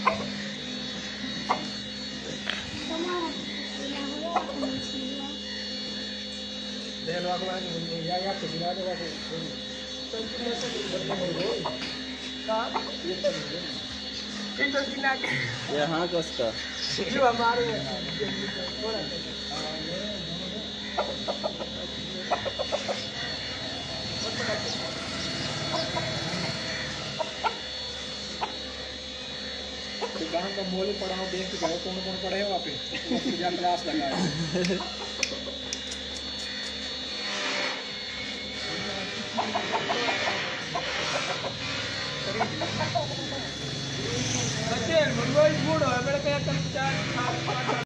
यहाँ कसका गाँव का मोली पढ़ा हो देख के जाओ कौन कौन पढ़े हो वहाँ पे क्लास लगा है।